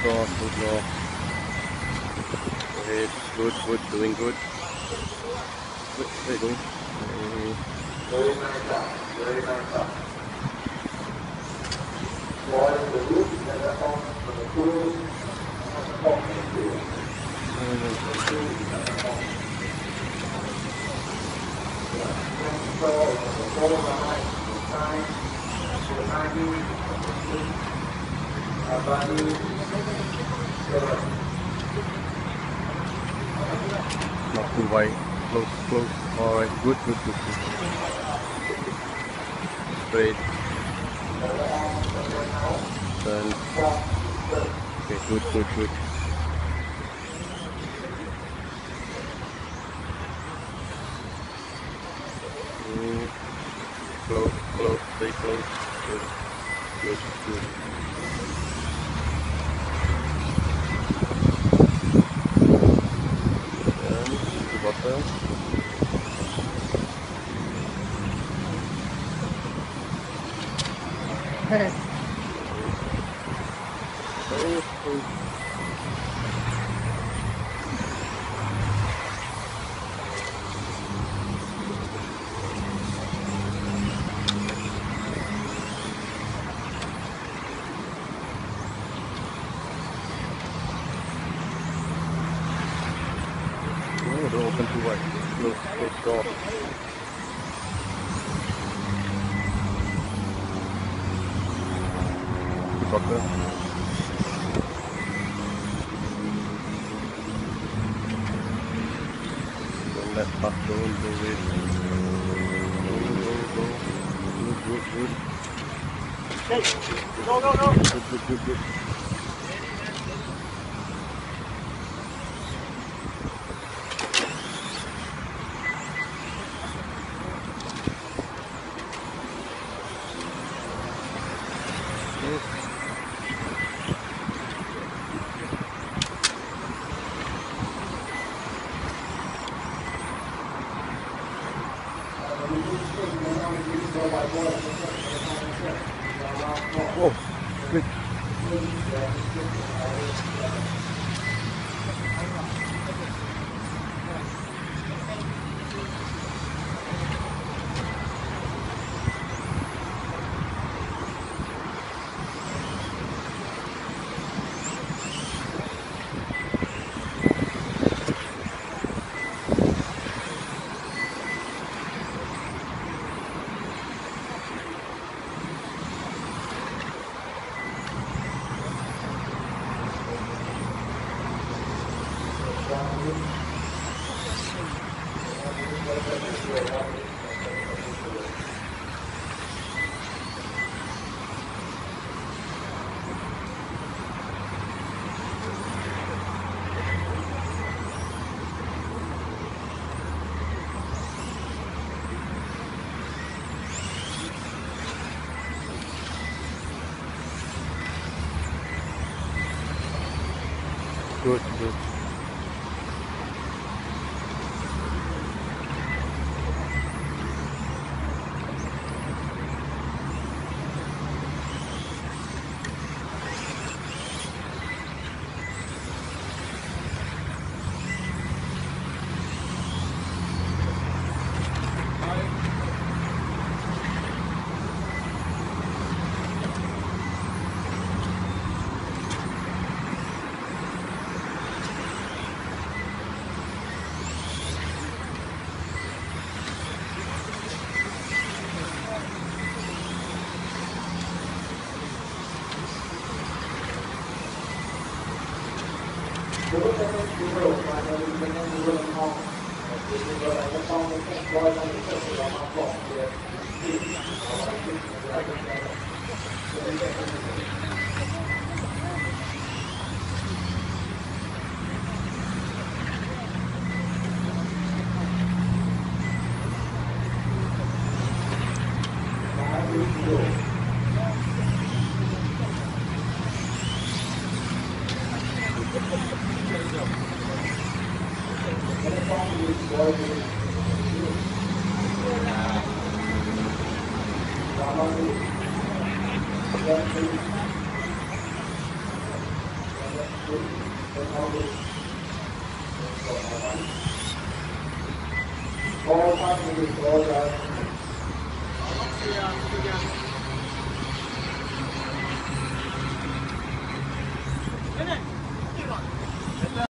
draw, full draw. Great, good, good, doing good. Good, very good. Very nice job, very nice job. Following the route and the form for the crew and the form for the crew. The crew and the form. Control of the forward right, the side, the body, Not too wide. Close, close. Alright, good, good, good, good. Straight. Turn. Okay, good, good, good. Close, close, stay close. Good, good, good. Turn to bottom. Oh, don't open too wide. Close, close door. Bottom. Don't let pass, don't do it. Go. Good, good, good. Hey, go. Good, good, good, good. Whoa, quick. Good, good. All passengers, all drivers.